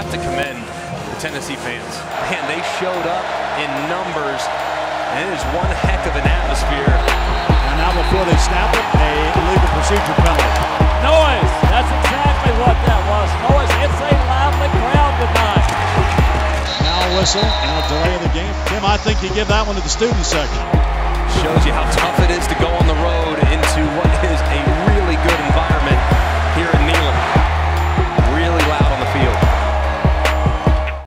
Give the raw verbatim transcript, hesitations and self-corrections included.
have to commend the Tennessee fans. Man, they showed up in numbers, and it is one heck of an atmosphere. And now before they snap it, a illegal procedure penalty. Noise! That's exactly what that was. Noise hits a lively crowd tonight. Now a whistle and a delay of the game. Tim, I think you give that one to the student section. Shows you how tough it is to go on the road.